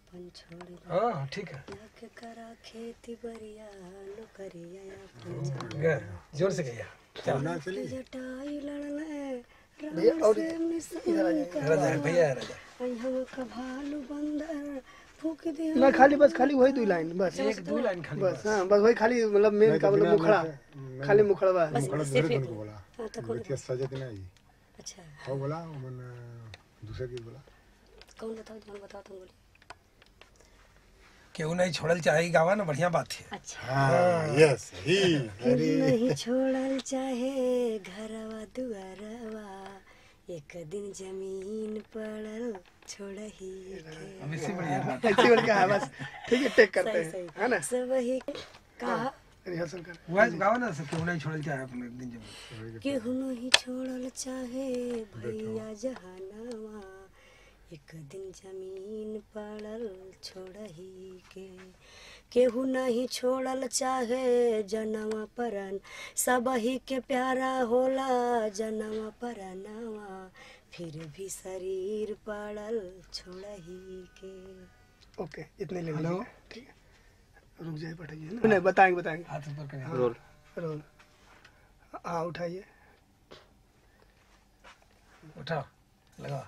अपन छोड़ हाँ ठीक है के करा खेती बरिया नौकरिया अपन जोर से कहिए चलना चली जटाई लड़ले भैया और भैया राजा हम कभालू बंदर फूक दे ना खाली वही दो लाइन बस एक दो लाइन खाली बस हाँ बस वही खाली मतलब मेन का मतलब मुखड़ा खाली मुखड़वा है मुखड़ा दूसरे को बोला हाँ तो कौन क्या सजत नहीं अच्छा हाँ बोला मन दूसरे की बोला कौन बताओ तुम बोली क्यों नहीं छोड़ल चाहे गावा ना बढ़िया बात है अच्छा हाँ यस ही फिर नहीं छोड़ल चाहे घरवा दुआरवा एक दिन जमीन पड़ल छोड़ही के अब इससे बढ़िया बात अच्छी बढ़ है बस ठीक है टेक करते हैं है ना सब वही कहा रिहर्सल कर वह गावा ना सब क्यों नहीं छोड़ल चाहे अपने दिन जब केहू नहीं छोड़ल चाहे भैया जहानवा एक दिन जमीन पड़ल छोड़ही के केहू नहीं छोड़ल चाहे जनवा परन सबही के प्यारा होला जनवा परनवा फिर भी शरीर पड़ल छोड़ही के ओके इतने ले लो ठीक है रुक जाइए बैठाइए ना नहीं बताएंगे हाथ ऊपर करें रोल हाँ उठाइए उठा लगा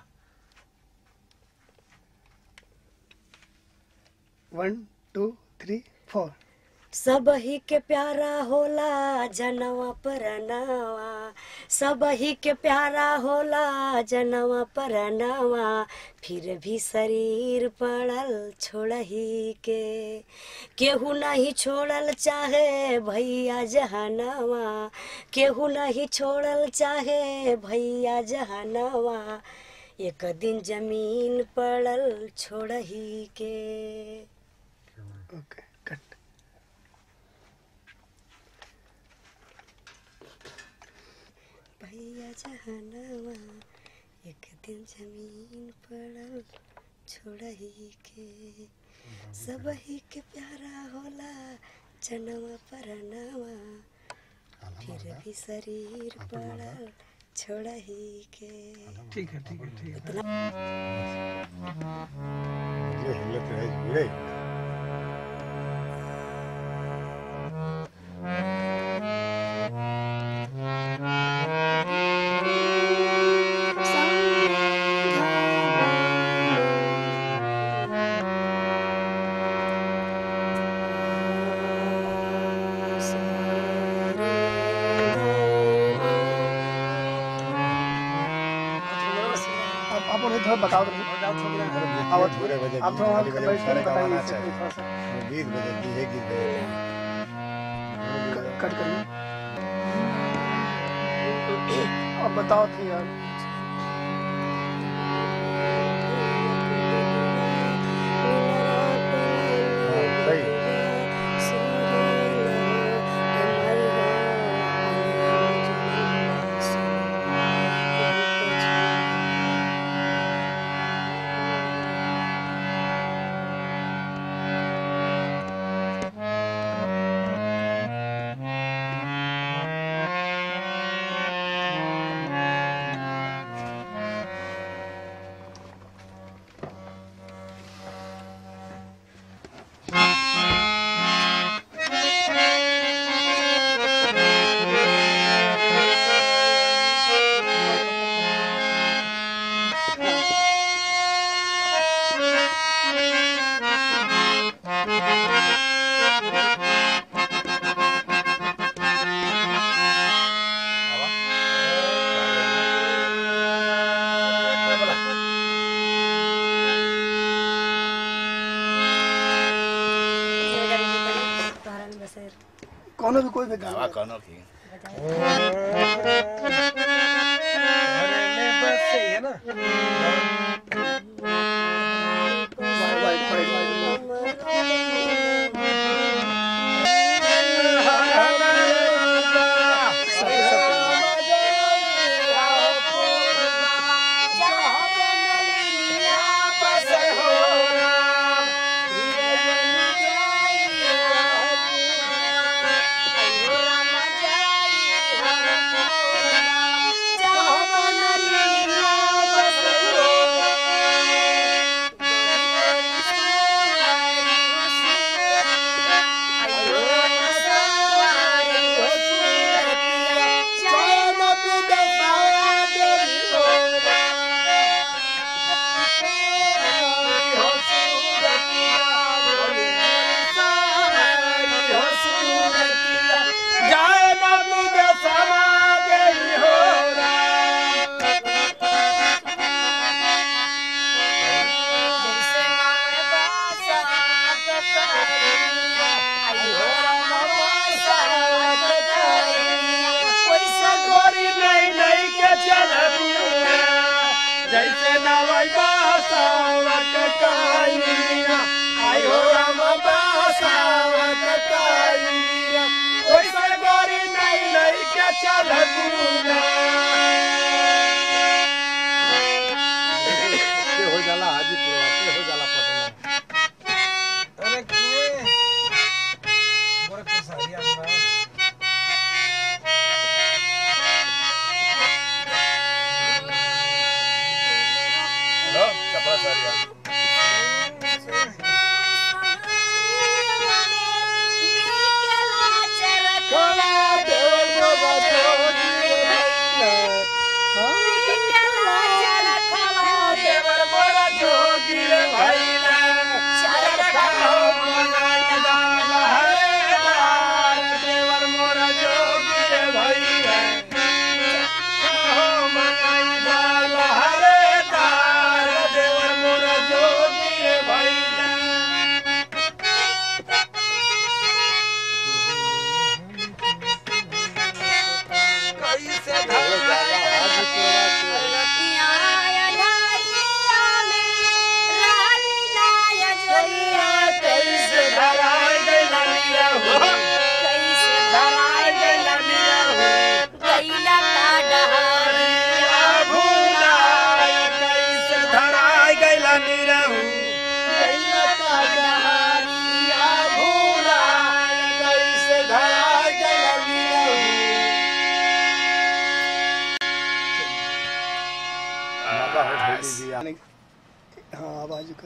1 2 3 4 सबही के प्यारा होला जनवा परनवा सबही के प्यारा होला जनवा परनवा फिर भी शरीर पड़ल छोड़ही के केहू नहीं छोड़ल चाहे भैया जहानवा केहू नहीं छोड़ल चाहे भैया जहानवा एक दिन जमीन पड़ल छोड़ही के ओके कट भैया जहानवा एक दिन जमीन पड़ल छोड़ही के सबही के प्यारा होला जनवा परनवा फिर भी शरीर पड़ल छोड़ही के ठीक है ये हिलत रहे जुड़े आप उन्हें थोड़ा बताओ तो आप थोड़ा बैठ कर बताइए थोड़ा सा गीत बजती है गीत कट करिए अब बताओ तो यार सही कोनो भी कोई भी गाना कोनो की अरे मैं बस सही है ना आई बासावक काइया आई हो राम बासावक काइया ओइसे गोरी नहीं नहीं के चल गुना के हो जाला हाजीपुर के हो जाला पटना अरे के मोर के सारिया ना लो चपला सारिया कोला देवर बाबा जोगी देवर मोरा जोगी रे भैला चरखा मनाइदा लहरेदार देवर मोरा जोगी रे भैला मनाइदा लहरेदार देवर मोरा जोगी रे भैला कैसे हो जाला हाजीपुर कैसे धराय गइला नीरा हो धराय गइला नीरा हो भूलाय कैसे धराय गइला नीरा हो भूलाय कैसे धराय गइला नीरा हो बाबा हो भेली दिया हाँ आवाज का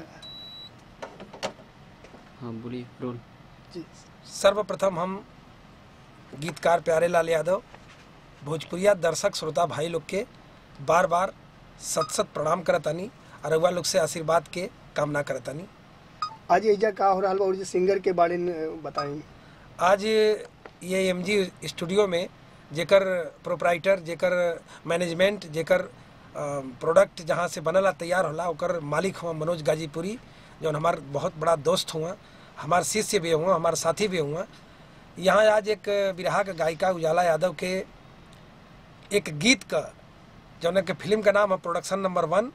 हाँ बोलिए रोल। जी सर्वप्रथम हम गीतकार प्यारे लाल यादव भोजपुरिया दर्शक श्रोता भाई लोग के बार बार सत सत प्रणाम करतानी और रउआ लोग से आशीर्वाद के कामना करतानी। आज एजा का हो रहा बा और सिंगर के बारे में बताई। आज ये एमजी स्टूडियो में जेकर प्रोप्राइटर जेकर मैनेजमेंट जेकर प्रोडक्ट जहाँ से बनला तैयार होला ओकर मालिक हुआ मनोज गाजीपुरी जो हमार बहुत बड़ा दोस्त हुआ हमार शिष्य भी हुआ हमार साथी भी हुआ। यहाँ आज एक बिरहा के गायिका उजाला यादव के एक गीत का जौन के फिल्म का नाम है प्रोडक्शन नंबर 1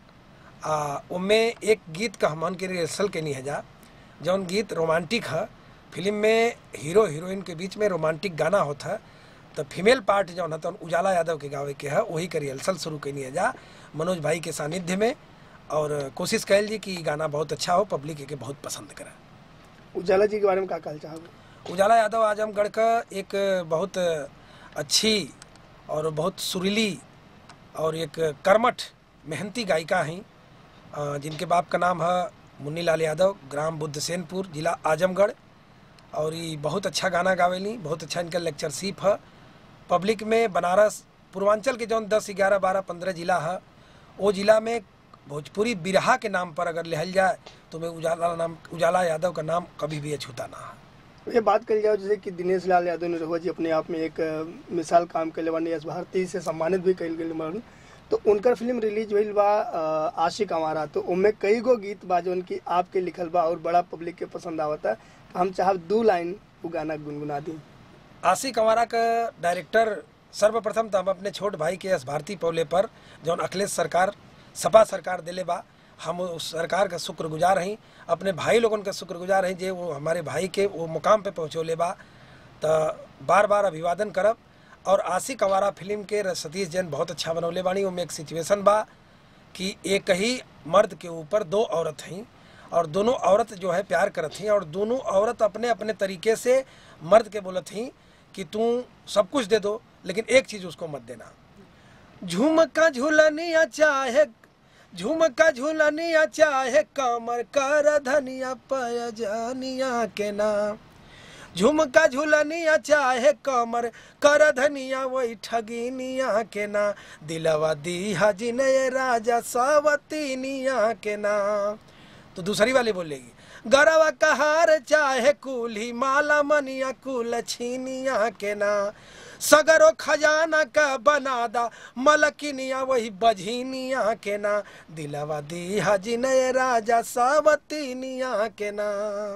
उनमें एक गीत का हमन के रिहर्सल के नहीं है जा जौन गीत रोमांटिक है फिल्म में हीरो हीरोइन के बीच में रोमांटिक गाना होता है तो फीमेल पार्ट जौन है तो उजाला यादव के गावे के है वही के रिहर्सल शुरू कैनी है जा मनोज भाई के सानिध्य में और कोशिश कैल जी कि गाना बहुत अच्छा हो पब्लिक के बहुत पसंद करे। उजाला जी के बारे में का कहना चाहोगे? उजाला यादव आजमगढ़ का एक बहुत अच्छी और बहुत सुरीली और एक कर्मठ मेहनती गायिका हैं जिनके बाप का नाम है मुन्नी लाल यादव ग्राम बुद्धसेनपुर जिला आजमगढ़ और ये बहुत अच्छा गाना गावेली बहुत अच्छा इनका लेक्चरशिप है पब्लिक में बनारस पूर्वांचल के जौन 10, 11, 12, 15 जिला है वो जिला में भोजपुरी बिरहा के नाम पर अगर लिहल जाए तो मैं उजाला यादव का नाम कभी भी अछूता ना है। ये बात करी जाओ जैसे कि दिनेश लाल यादव ने रहुआ जी अपने आप में एक मिसाल काम के लिए यश भारती से सम्मानित भी कल गई तो उनकर फिल्म रिलीज हुई बा आशिक हमारा तो उनमें कई गो गीत बा जो उनकी आपके लिखल बा और बड़ा पब्लिक के पसंद आवता तो हम चाहब 2 लाइन वो गाना गुनगुना दी। आशिक हमारा का डायरेक्टर सर्वप्रथम तो हम अपने छोट भाई के यश भारती पौले पर जौन अखिलेश सरकार सपा सरकार दिले बा हम उस सरकार का शुक्रगुजार हैं अपने भाई लोगन का शुक्रगुजार हैं जे वो हमारे भाई के वो मुकाम पे पहुँचोले बा तो बार बार अभिवादन करब। और आशिक हमारा फिल्म के सतीश जैन बहुत अच्छा बनौले बानी उनमें एक सिचुएशन बा कि एक ही मर्द के ऊपर 2 औरत हैं और दोनों औरत जो है प्यार करत हैं और दोनों औरत अपने अपने तरीके से मर्द के बोलत हैं कि तू सब कुछ दे दो लेकिन एक चीज़ उसको मत देना। झुमका झूलनिया चाहे झुमका झूलनिया चाहे कमर कर धनिया पयजनिया के नाम झुमका झूलनिया चाहे कमर कर धनिया वही ठगिनिया के ना दिलवा दी हाजी नए राजा सावतीनिया के ना। तो दूसरी वाली बोलेगी गरवा कहार चाहे कुली माला मनिया कुल छीनिया के ना सगरो खजाना का बनादा मलकिनिया वही बझिनिया के ना दिलवा दी हाजी नए राजा सावतीनिया के ना।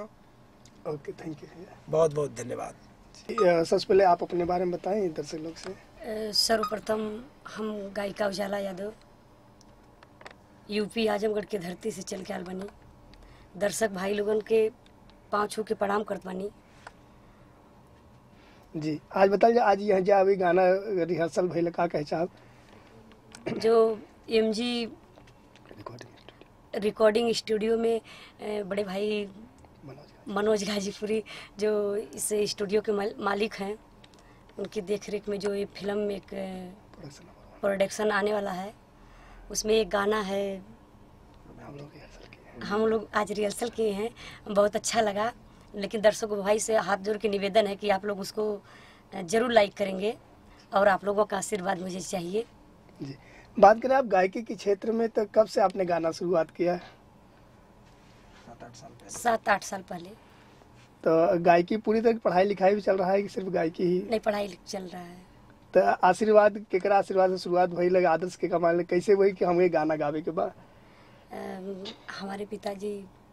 Okay thank you. बहुत बहुत धन्यवाद। सबसे पहले आप अपने बारे में बताएं दर्शक लोग से। सर्वप्रथम हम गायिका उजाला यादव यूपी आजमगढ़ के धरती से चल के आल बनी। दर्शक भाई लोगन के पाँव छू के प्रणाम करत बानी। जी आज बताइए, आज यहाँ जा अभी गाना रिहर्सल भइल, का कहे चाहब? जो एमजी रिकॉर्डिंग स्टूडियो में बड़े भाई मनोज गाजीपुरी जो इस स्टूडियो के मालिक हैं, उनकी देखरेख में जो ये फिल्म एक प्रोडक्शन आने वाला है, उसमें एक गाना है। हम लोग आज रिहर्सल किए हैं, बहुत अच्छा लगा। लेकिन दर्शकों भाई से हाथ जोड़ के निवेदन है कि आप लोग उसको ज़रूर लाइक करेंगे और आप लोगों का आशीर्वाद मुझे चाहिए। जी बात करें आप गायकी के क्षेत्र में, तो कब से आपने गाना शुरुआत किया है? 7-8 साल पहले। तो गायकी पूरी तरह पढ़ाई लिखाई भी चल रहा है कि सिर्फ गायकी ही? नहीं, पढ़ाई चल रहा है। तो आशीर्वाद केकरा आशीर्वाद से शुरुआत भई लगे? आदर्श के कमाल कैसे हुई कि हमें गाना गावे के बाद? हमारे पिताजी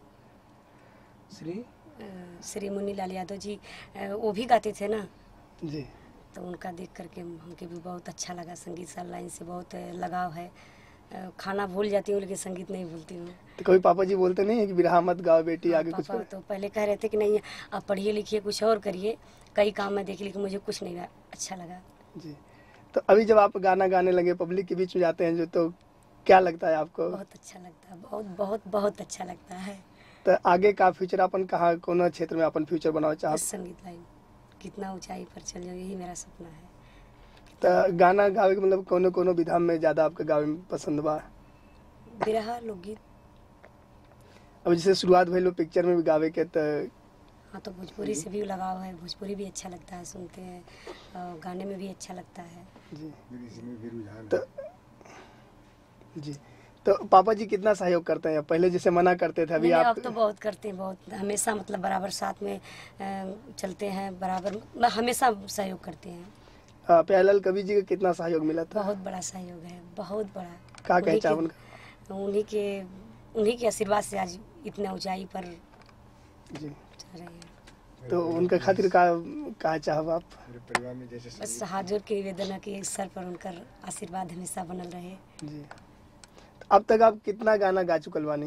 श्री मुन्नीलाल यादव जी वो भी गाते थे ना जी, तो उनका देख करके हमके भी बहुत अच्छा लगा। संगीत से लाइन से बहुत लगाव है। खाना भूल जाती हूँ लेकिन संगीत नहीं भूलती हूँ। तो कभी पापा जी बोलते नहीं है कि बिरहा मत गाओ बेटी, आगे कुछ पापा करो? तो पहले कह रहे थे कि नहीं आप पढ़िए लिखिए, कुछ और करिए। कई काम में देख लेकिन मुझे कुछ नहीं अच्छा लगा। जी तो अभी जब आप गाना गाने लगे, पब्लिक के बीच में जाते हैं जो, तो क्या लगता है आपको? बहुत अच्छा लगता है, बहुत बहुत बहुत अच्छा लगता है। तो आगे का फ्यूचर अपन कहाँ, कौन क्षेत्र में अपन फ्यूचर बनाना चाहते? बस संगीत लाइन, कितना ऊंचाई पर चल जाओ, यही मेरा सपना है। तो गाना गावे के मतलब कोनो कोनो विधा में ज्यादा आपके गावे में पसंद बा? बिरहा, लोकगीत। अब जैसे शुरुआत भइल पिक्चर में भी गावे के, तो हाँ तो भोजपुरी से भी लगाव है। भोजपुरी भी अच्छा लगता है, सुनते हैं और गाने में भी अच्छा लगता है। जी जी तो पापा जी कितना सहयोग करते हैं? पहले जैसे मना करते थे, अभी नहीं, आप? अब तो बहुत करते हैं, बहुत हमेशा मतलब बराबर साथ में चलते हैं, बराबर हमेशा सहयोग करते हैं। प्यारेलाल कवि जी का कितना सहयोग मिला था? बहुत बड़ा सहयोग है, बहुत बड़ा। का कहे चाहब? उन्हीं के आशीर्वाद से आज इतना ऊंचाई पर जी चल रहे हैं। तो उनका खातिर का चाहब आप? बस हाथ जोड़ के निवेदन है कि सर पर उनका आशीर्वाद हमेशा बनल रहे। जी तो अब तक आप कितना गाना गा चुकल बानी?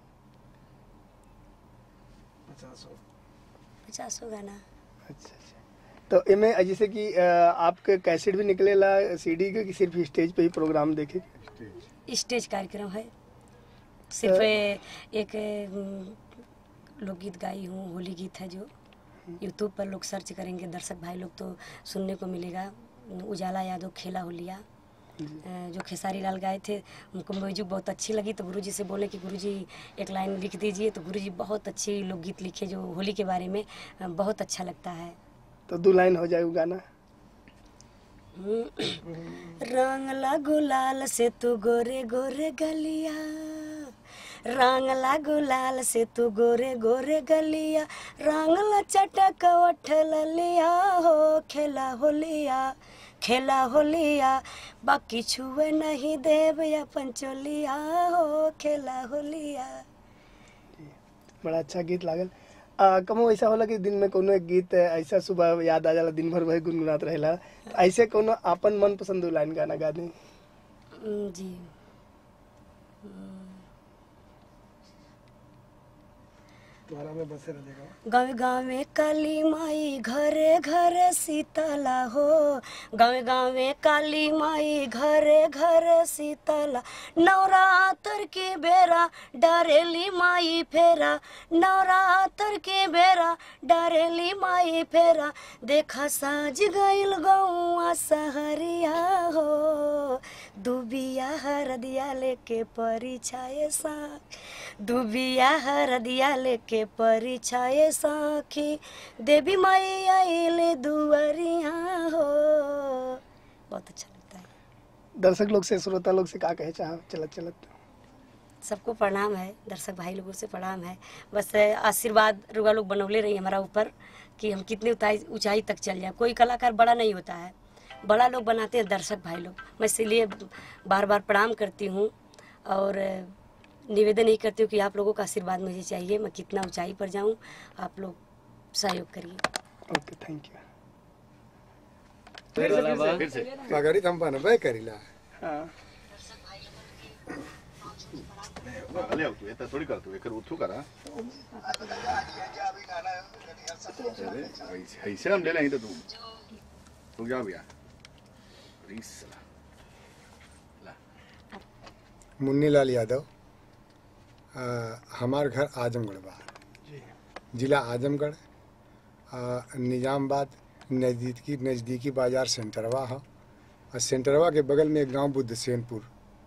50 गाना। अच्छा अच्छा। तो इनमें जैसे कि आपके कैसेट भी निकलेला सीडी के, कि सिर्फ स्टेज पे ही प्रोग्राम देखे? स्टेज कार्यक्रम है। सिर्फ एक लोकगीत गाई हूँ, होली गीत है जो यूट्यूब पर लोग सर्च करेंगे, दर्शक भाई लोग तो सुनने को मिलेगा। उजाला यादव खेला होलिया जो खेसारी लाल गाए थे, उनको म्यूजिक बहुत अच्छी लगी तो गुरुजी से बोले कि गुरुजी एक लाइन लिख दीजिए। तो गुरुजी बहुत अच्छी लोकगीत लिखे जो होली के बारे में, बहुत अच्छा लगता है। तो 2 लाइन हो जाए वो गाना? रंगला गुलाल से तू गोरे गोरे गलिया, रंगला गुलाल से तू गोरे गोरे गलिया, रंगला चटक उठल लिया हो, खेला होलिया खेला होलिया, बाकी छुए नहीं देव अपन चोलिया हो, खेला होलिया। बड़ा अच्छा गीत लागल। कमो ऐसा होला कि दिन में कोनो एक गीत ऐसा सुबह याद आ जाला, दिन भर वही गुनगुनात रहेला, ऐसे कोनो अपन मन पसंद लाइन गाना गा दें? जी तुम्हारा में बसे रहेगा। गाँव गाँव में काली माई, घरे घरे शीतला हो, गाँव गाँव में काली माई, घरे घरे शीतला, नवरात्र के बेरा डरेली माई फेरा, नवरात्र के बेरा डरेली माई फेरा, देखा साज गइल गौआ सहरिया हो, दुबिया हरदिया लेके परिछाए सा, दुबिया हरदिया लेके परिछाए साखी, देवी माई आइले दुआरिया हो। बहुत अच्छा लगता है। दर्शक लोग से, श्रोता लोग से का कहे चाह चलत चलत? सबको प्रणाम है, दर्शक भाई लोगों से प्रणाम है। बस आशीर्वाद रुआ लोग बनौले रही हमारा ऊपर कि हम कितने ऊंचाई तक चल जाए। कोई कलाकार बड़ा नहीं होता है, बड़ा लोग बनाते हैं दर्शक भाई लोग। मैं इसीलिए बार बार प्रणाम करती हूँ और निवेदन यही करती हूँ कि आप लोगों का आशीर्वाद मुझे चाहिए, मैं कितना ऊंचाई पर जाऊँ, आप लोग सहयोग करिए। Okay, thank you. पगड़ी हम बनबे करिला। हाँ अले तू एता थोड़ी कर तू एकर उठू करा ऐसे हम ले लें तो तू जा भैया प्लीज मुन्नी लाल यादव हमार घर आजमगढ़ बा जिला आजमगढ़ निजामबाद नज़दीकी बाजार सेंटरवा है और सेंटरवा के बगल में एक गांव बुद्धसेनपुर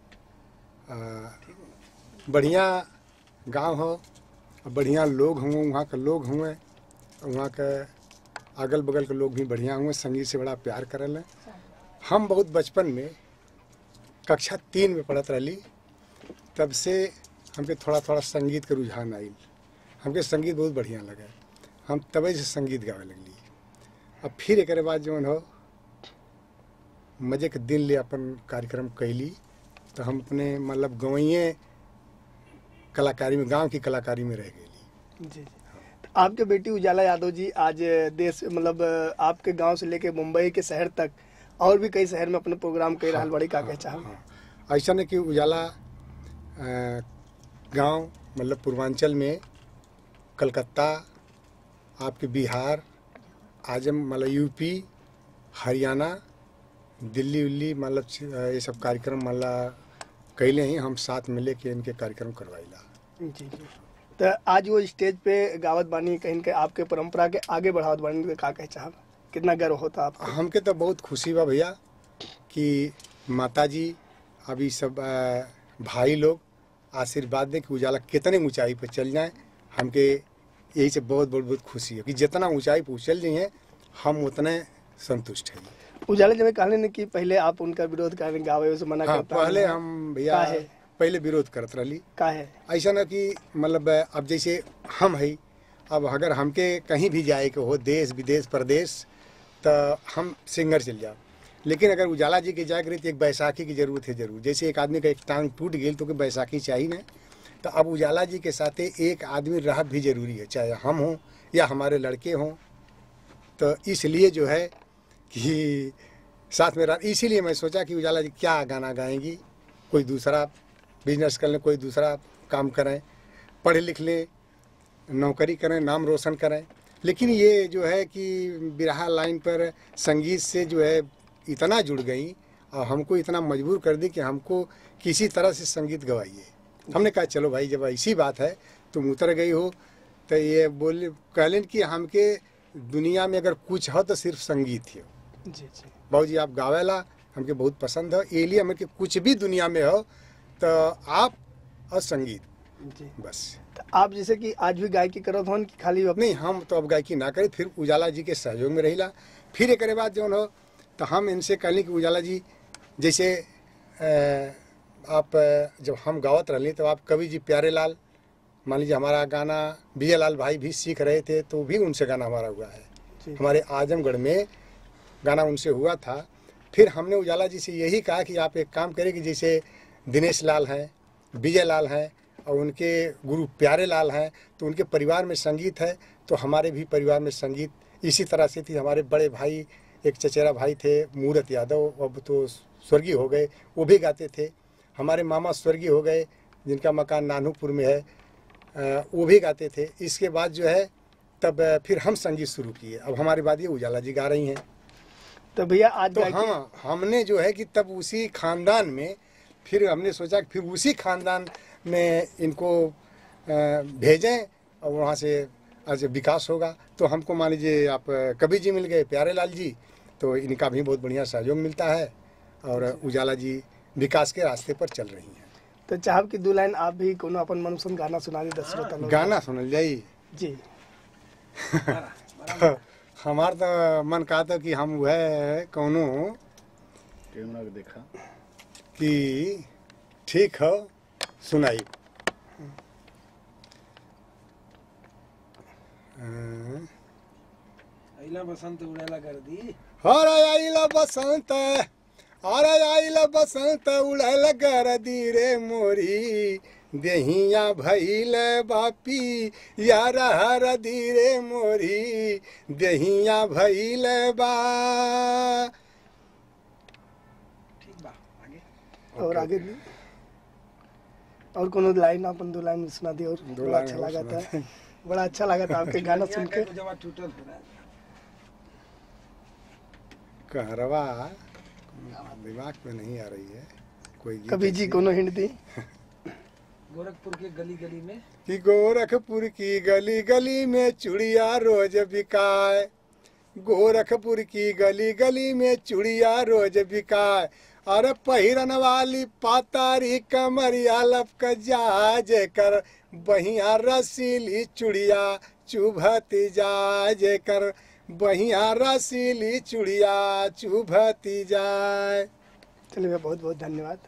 बढ़िया गांव हो बढ़िया लोग हुए वहाँ के लोग हुए वहाँ के अगल बगल के लोग भी बढ़िया हुए संगीत से बड़ा प्यार करल है। हम बहुत बचपन में कक्षा 3 में पढ़त रही तब से हमके थोड़ा थोड़ा संगीत के रुझान आइल हमके संगीत बहुत बढ़िया लगे हम तबे से संगीत गावे लगली। अब फिर एक बाद जो हो मजे के दिन ले अपन कार्यक्रम कैली तो हम अपने मतलब गवैये कलाकारी में गांव की कलाकारी में रह गई। जी तो आपके बेटी उजाला यादव जी आज देश मतलब आपके गांव से लेके मुंबई के शहर तक और भी कई शहर में अपने प्रोग्राम कर रहा बड़ी का कह चाह ऐसा नहीं कि उजाला गांव मतलब पूर्वांचल में कलकत्ता आपके बिहार आजम मतलब यूपी हरियाणा दिल्ली उल्ली मतलब ये सब कार्यक्रम मतलब कैले ही हम साथ मिले के इनके कार्यक्रम करवाइला। जी जी तो आज वो स्टेज पे गावत बानी कहीं के आपके परंपरा के आगे बढ़ावत बानी का कह चाह कितना गर्व होता आपको? हमके तो बहुत खुशी बा भैया कि माताजी अभी सब भाई लोग आशीर्वाद दें कि उजाला कितने ऊंचाई पर चल जाए। हमके यही से बहुत बहुत बहुत खुशी है कि जितना ऊंचाई पर उछल जाइए हम उतने संतुष्ट हैं। उजाला जब कहले ने कि पहले आप उनका विरोध करने गावे से मना करता पहले हम भैया पहले विरोध करत रही का है ऐसा ना कि मतलब अब जैसे हम है अब अगर हमके कहीं भी जाए के हो देश विदेश प्रदेश तो हम सिंगर चल जाओ लेकिन अगर उजाला जी के जाए रही तो एक बैसाखी की जरूरत है जरूर। जैसे एक आदमी का एक टांग टूट गई तो बैसाखी चाहिए ना तो अब उजाला जी के साथ एक आदमी रहत भी जरूरी है चाहे हम हों या हमारे लड़के हों। तो इसलिए जो है कि साथ में रह इसीलिए मैं सोचा कि उजाला जी क्या गाना गाएंगी कोई दूसरा बिजनेस कर लें कोई दूसरा काम करें पढ़ लिख लें नौकरी करें नाम रोशन करें। लेकिन ये जो है कि बिरहा लाइन पर संगीत से जो है इतना जुड़ गई और हमको इतना मजबूर कर दी कि हमको किसी तरह से संगीत गवाइए। हमने कहा चलो भाई जब ऐसी बात है तुम उतर गई हो तो ये बोले कहलें कि हमके दुनिया में अगर कुछ हो तो सिर्फ संगीत ही हो। जी जी बाबू जी आप गावेला हमके बहुत पसंद है ये लिए हमें कुछ भी दुनिया में हो तो आप और संगीत जी बस। तो आप जैसे कि आज भी गायकी करो तो कि खाली नहीं हम तो अब गायकी ना करें फिर उजाला जी के सहयोग में रहिला। फिर एक बाद जो हो तो हम इनसे कहली कि उजाला जी जैसे आप जब हम गावत रही तो आप कवि जी प्यारे लाल मान लीजिए हमारा गाना विजय लाल भाई भी सीख रहे थे तो भी उनसे गाना हमारा हुआ है। हमारे आजमगढ़ में गाना उनसे हुआ था। फिर हमने उजाला जी से यही कहा कि आप एक काम करें कि जैसे दिनेश लाल हैं विजय लाल हैं और उनके गुरु प्यारे लाल हैं तो उनके परिवार में संगीत है तो हमारे भी परिवार में संगीत इसी तरह से थी। हमारे बड़े भाई एक चचेरा भाई थे मूरत यादव अब तो स्वर्गीय हो गए वो भी गाते थे। हमारे मामा स्वर्गीय हो गए जिनका मकान नानूपुर में है वो भी गाते थे। इसके बाद जो है तब फिर हम संगीत शुरू किए। अब हमारे बाद ये उजाला जी गा रही हैं। तो भैया आज तो हाँ हमने जो है कि तब उसी खानदान में फिर हमने सोचा कि फिर उसी खानदान में इनको भेजें और वहाँ से आज विकास होगा। तो हमको मान लीजिए आप कवि जी मिल गए प्यारे लाल जी तो इनका भी बहुत बढ़िया सहयोग मिलता है और उजाला जी विकास के रास्ते पर चल रही हैं। तो चाहब की 2 लाइन आप भी कोनो अपन मनपसंद गाना सुना दी दर्शकों गाना सुनल जाई जी तो हमार तो मन कहा था कि हम वह कौनो कैमरा के देखा कि ठीक हो सुनाई आइला बसंत उड़ेला कर दी अरे आइला बसंत अरे आइला बसंत उड़ल कर दी रे मोरी देहिया भइल बापी यार हर धीरे मोरी देहिया भइल बा। ठीक बा आगे और आगे भी और कोनो लाइन अपन 2 लाइन सुना दिए और दो बड़ा लाइन अच्छा और लगा सुना था। बड़ा अच्छा लगा था आपके गाना सुन के। कहरवा दिमाग में नहीं आ रही है कोई गीत कभी जी कोनो हिंट दी। गोरखपुर के गली गली में कि गोरखपुर की गली गली में चूड़िया रोज बिकाए, गोरखपुर की गली गली में चूड़िया रोज बिकाए, अरे पहिरन वाली पातारी कमरिया लपक जा जेकर बहिया रसीली चूड़िया चुभती जाए, जेकर बहिया रसीली चूड़िया चुभती जाए। चलिए बहुत बहुत धन्यवाद।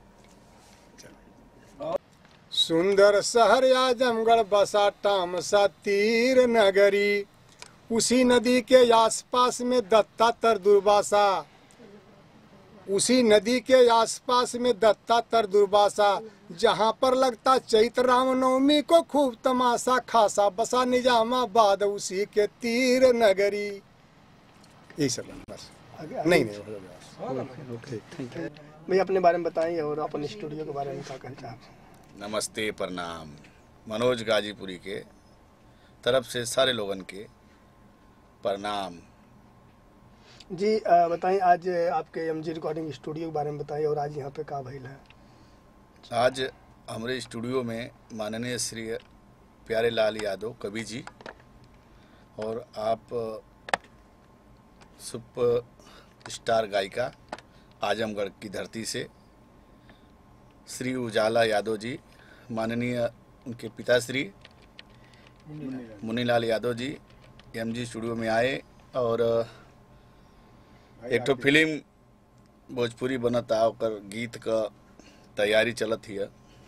सुंदर शहर आजमगढ़ बसा टामसा तीर नगरी, उसी नदी के आसपास में दत्तातर दुर्वासा, उसी नदी के आसपास में दत्तातर दुर्वासा, जहाँ पर लगता चैत्र रामनवमी को खूब तमाशा, खासा बसा निजामाबाद उसी के तीर नगरी। यही सब है बस, नहीं भैया अपने बारे में बताइए और अपन स्टूडियो के बारे में क्या कहना चाहते। नमस्ते, प्रणाम। मनोज गाजीपुरी के तरफ से सारे लोगन के प्रणाम जी। बताइए आज आपके एमजी रिकॉर्डिंग स्टूडियो के बारे में बताइए और आज यहाँ पे क्या भइल है। आज हमारे स्टूडियो में माननीय श्री प्यारेलाल यादव कवि जी और आप सुपर स्टार गायिका आजमगढ़ की धरती से श्री उजाला यादव जी, माननीय उनके पिताश्री मुनीलाल यादव जी एमजी स्टूडियो में आए और एक तो फिल्म भोजपुरी बनता ओकर गीत का तैयारी चलत ही,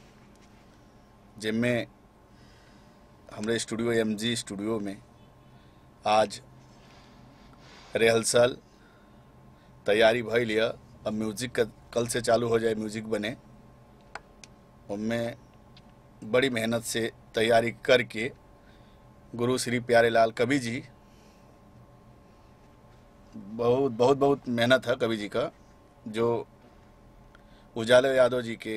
जिनमें हमारे स्टूडियो एमजी स्टूडियो में आज रिहर्सल तैयारी भइल है। अब म्यूज़िक का कल से चालू हो जाए, म्यूज़िक बने। उनमें बड़ी मेहनत से तैयारी करके गुरु श्री प्यारेलाल कवि जी, बहुत मेहनत है कवि जी का, जो उजाला यादव जी के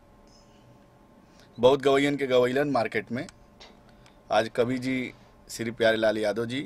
बहुत गवैयन के गवैलन मार्केट में। आज कवि जी श्री प्यारेलाल यादव जी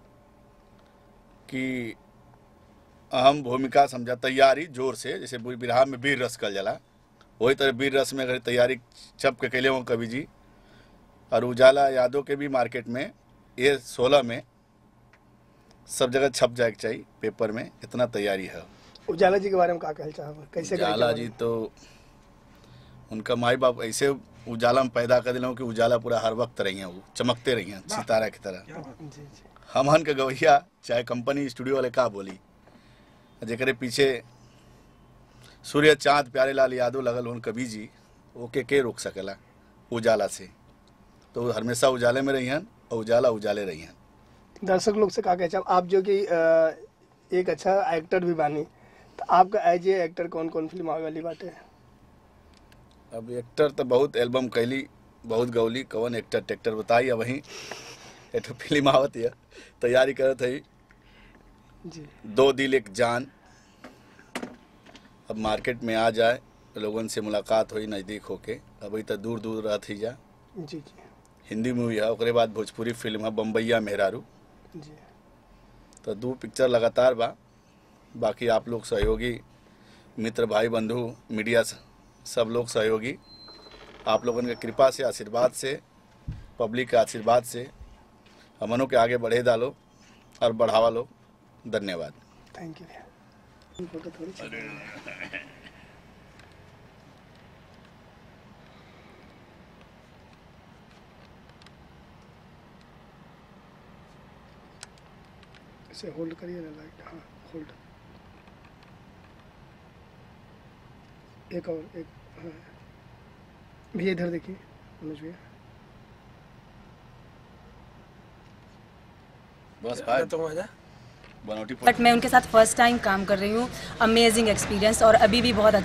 की अहम भूमिका समझा, तैयारी जोर से, जैसे बिरहा में वीर रस कल जला, वही तरह वीर रस में अगर तैयारी छप के कैले हों कवि जी। और उजाला यादव के भी मार्केट में ये 16 में सब जगह छप जाए चाहिए पेपर में, इतना तैयारी है। उजाला जी के बारे में क्या कहना चाहोगे, कैसे उजाला जी तो उनका माई बाप ऐसे उजाला में पैदा कर दिलों कि उजाला पूरा हर वक्त रही हैं, वो चमकते रही हैं सितारा की तरह। जी जी। हमन के गवैया चाहे कंपनी स्टूडियो वाले का बोली, जेकरे पीछे सूर्य चांद प्यारेलाल यादव लगल हों कवि जी, ओके के रोक सकेला उजाला से। तो हमेशा उजाले में रही हैं और उजाला उजाले रही हैं। दर्शक लोग से क्या कहना चाहो, आप जो कि एक अच्छा एक्टर भी बानी, तो आपका एज ए एक्टर कौन कौन फिल्म आवे वाली बात है। अब एक्टर तो बहुत एल्बम कैली, बहुत गौली, कौन एक्टर टेक्टर बताइए। वहीं एक फिल्म आवत है, तैयारी करत है जी। 2 दिल एक जान। अब मार्केट में आ जाए, लोगन से मुलाकात हुई नज़दीक होके। अभी तो दूर दूर रहत ही जा। जी जी। हिंदी मूवी है, उसके बाद भोजपुरी फिल्म है बम्बैया मेहरारू। जी। तो 2 पिक्चर लगातार बा। बाकी आप लोग सहयोगी, मित्र भाई बंधु मीडिया सब लोग सहयोगी, आप लोगों के कृपा से, आशीर्वाद से, पब्लिक के आशीर्वाद से हमनों के आगे बढ़े डालो और बढ़ावा लो। धन्यवाद। Thank you. इसे होल्ड करिए ना, लाइट। हाँ होल्ड। एक और एक। हाँ भैया इधर देखिए, मनोज भैया। बस भाई तो आ जा। बनौटी बट मैं उनके साथ फर्स्ट टाइम काम कर रही हूँ। अमेजिंग एक्सपीरियंस और अभी भी बहुत